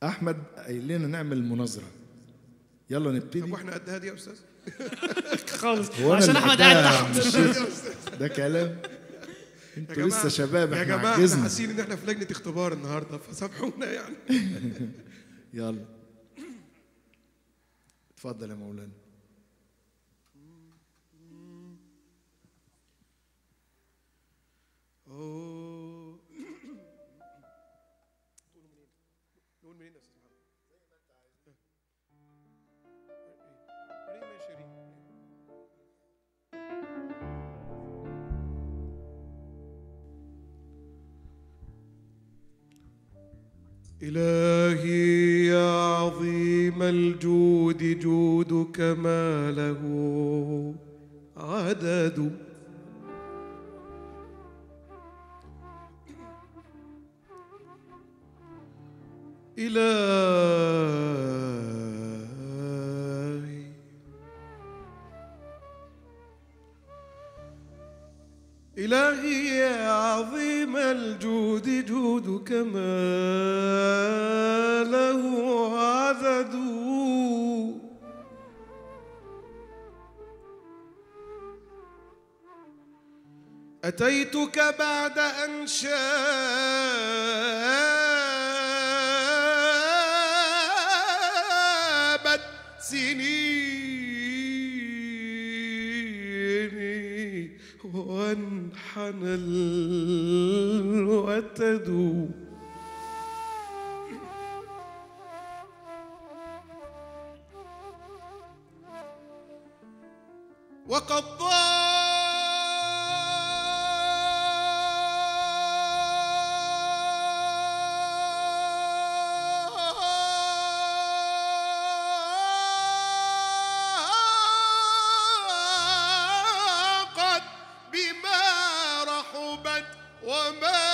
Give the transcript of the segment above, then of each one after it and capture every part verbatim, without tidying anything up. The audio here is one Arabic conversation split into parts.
احمد قايل لنا نعمل مناظره، يلا نبتدي. طب واحنا قد هادي يا استاذ؟ خالص هو عشان أنا احمد اللي قاعد قدها تحت. يا عم الشيخ؟ ده كلام، انتوا لسه شباب، يا احنا جماعه احنا عجزنا. حاسين ان احنا في لجنه اختبار النهارده فسامحونا يعني. يلا اتفضل يا مولانا. اوه نقول منين يا استاذ محمد؟ زي ما انت عايز. ريم يا شيرين. إلهي يا عظيم الجود جودك ما له عدد، إلهي إلهي يا عظيم الجود جودك ما له عدد، أتيتك بعد أن شابت سنيني وانحنى الوتد، وقد ضاقت بما رحبت وما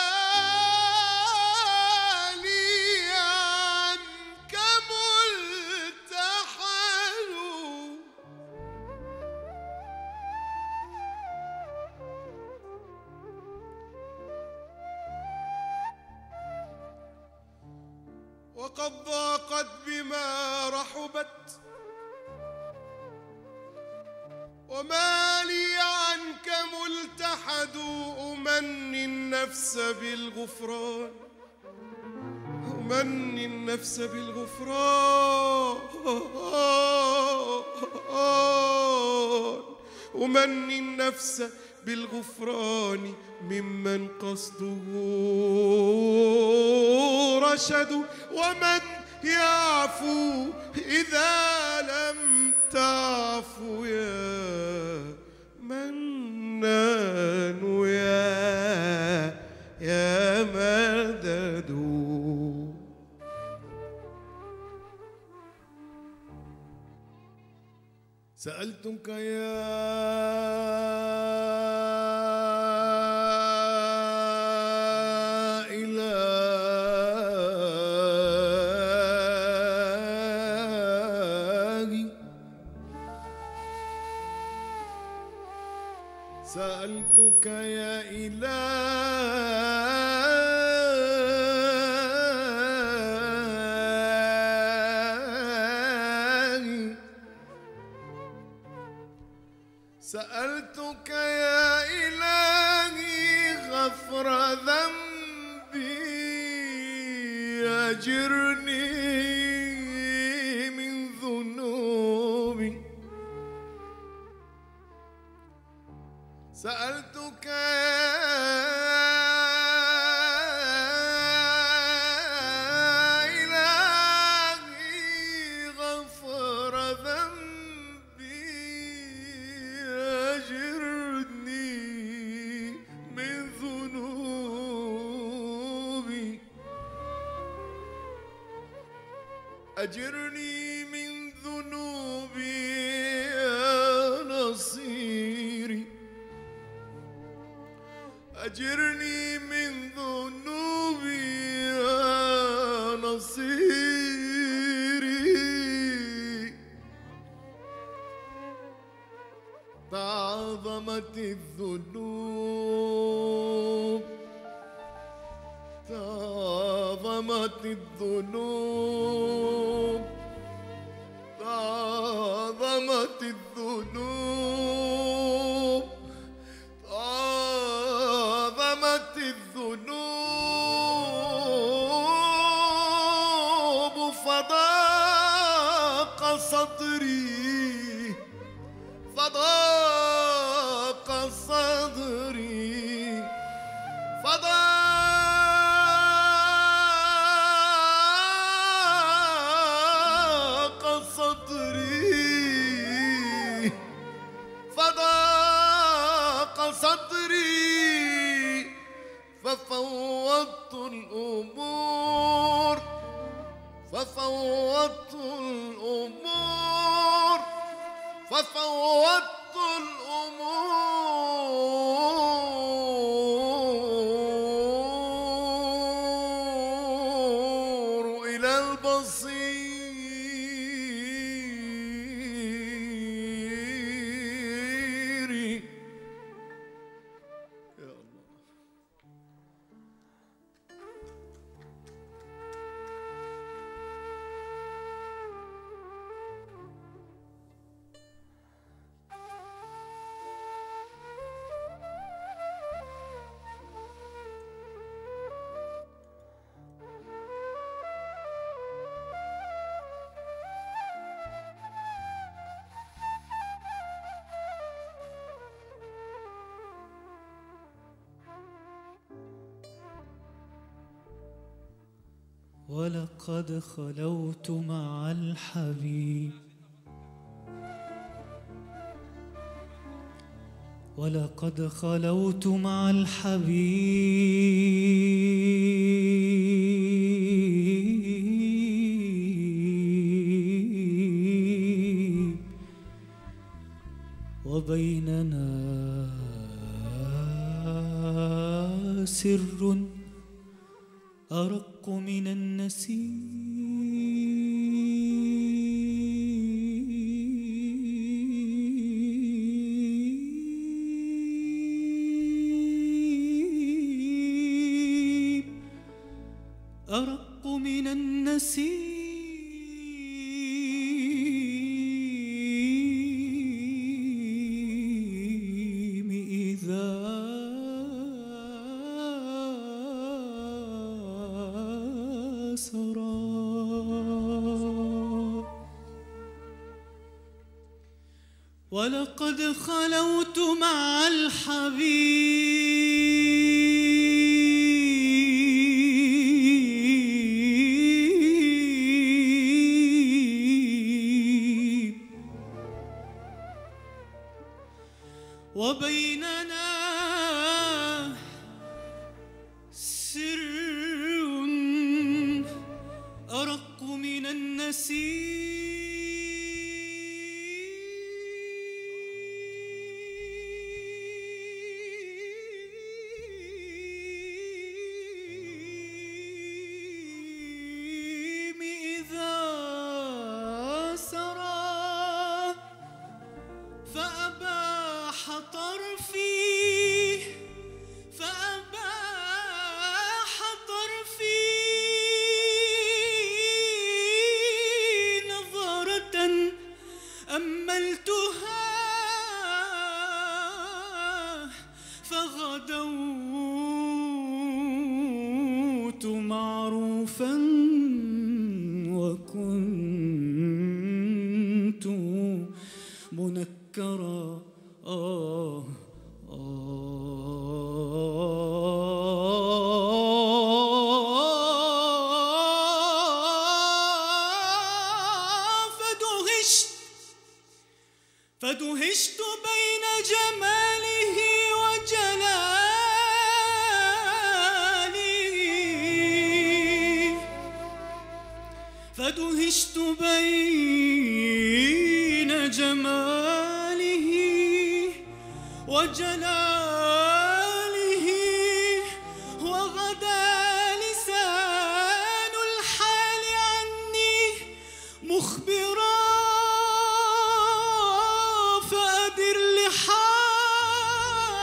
لي عنك ملتحن، وقد ضاقت بما رحبت وما لي عنك ملتحد، أمني النفس بالغفران، أمني النفس بالغفران، أمني النفس بالغفران ممن قصده رشد، ومن يعفو إذا لم تعفو يا منان يا يا مدد. سألتك يا إلهي، سألتك يا إلهي، سألتك يا إلهي غفر ذنبي، أجرني من ذنوبي، سألتك أجرني من ذنوبي يا نصيري، أجرني من ذنوبي يا نصيري، تعظمت الذنوب تعظمت تعاظمت الذنوب تعاظمت الذنوب تعاظمت الذنوب فضاق صدري فضاق صدري فضاق صدري فضاق صدري ففوضت الأمور ففوضت الأمور ففوضت الأمور إلى البصير. يا الله. ولقد خلوت مع الحبيب ولقد خلوت مع الحبيب وبيننا سر أرق من النسيم أرق من النسيم إذا سرى. ولقد خلوت مع الحبيب وبيننا سر أرق من النسيم إذا سرى فأباح طرفي فأباح طرفي أملتها فغدوت معروفا وكنت منكرا. آه فدهشت بين جماله وجلاله فدهشت بين جماله وجلاله وغدا لسان الحال عني مخبرا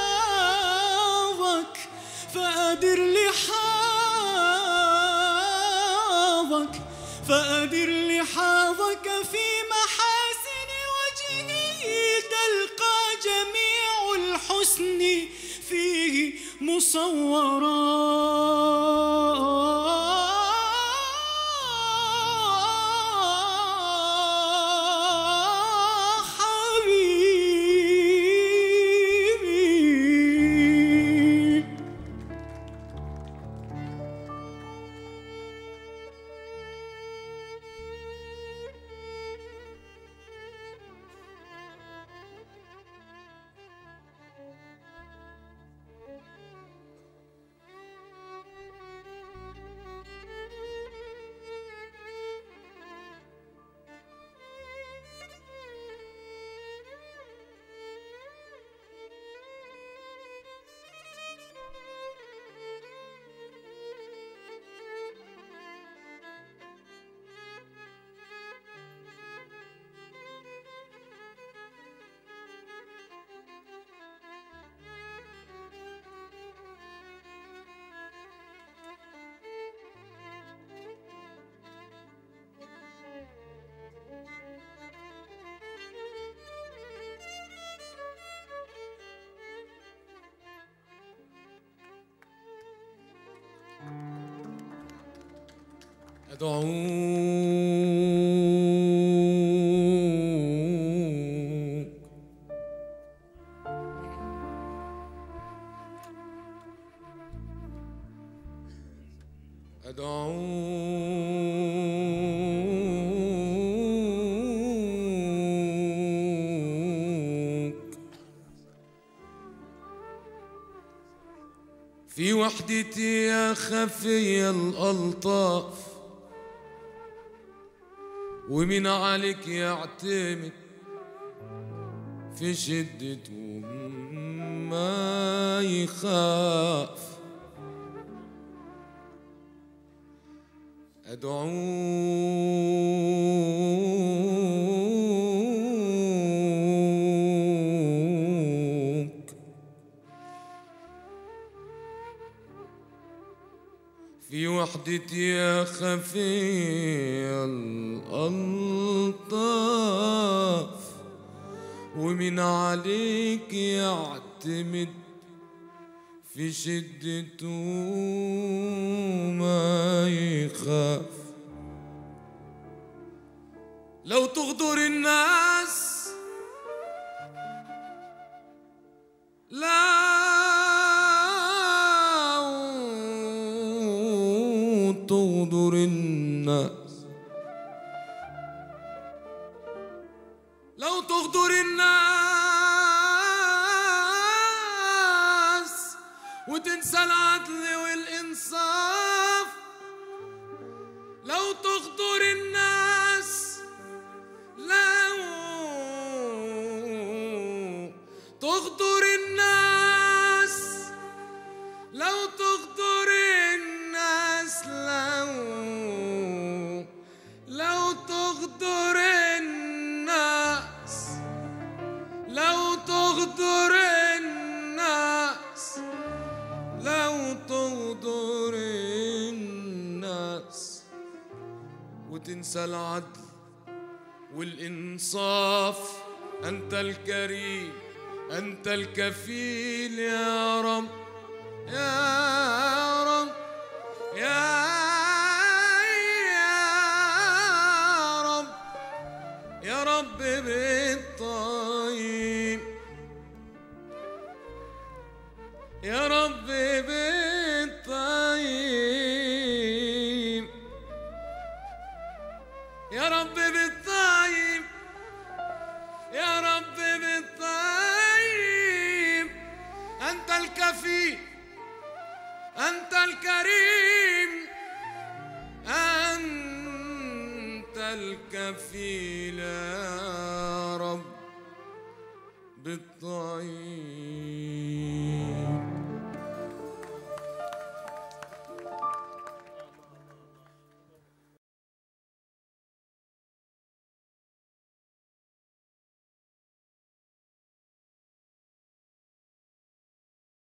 فأدر لحاظك فأدر لحاظك في محاسن وجهه تلقى جميع الحسن فيه مصورا. أدعوك أدعوك في وحدتي يا خفي الألطاف، ومن عليك يعتمد في شدته ما يخاف. أدعوك في وحدتي يا خفي الألطاف، ومن عليك يعتمد في شدته ما يخاف. لو تغدر الناس لا تغدر الناس، لو تغدر الناس وتنسى العدل والإنصاف، لو تغدر الناس، لو تغدر الناس، لو تغدر الناس، لو لو تغدر الناس، لو تغدر الناس، لو تغدر الناس وتنسى العدل والإنصاف، أنت الكريم أنت الكفيل يا رب يا رب يا رب يا رب بالطيب، يا رب بالطيب، يا رب بالطيب، يا رب بالطيب. أنت الكفيل أنت الكريم أنت الكفيل يا رب بالطيب.